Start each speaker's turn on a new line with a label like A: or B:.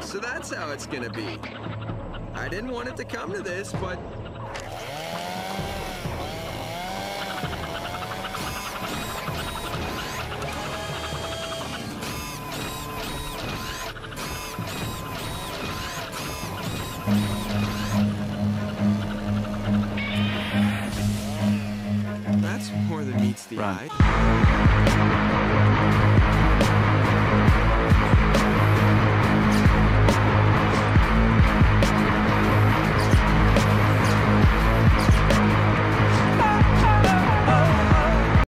A: so that's how it's gonna be. I didn't want it to come to this, but... That's more than meets the eye.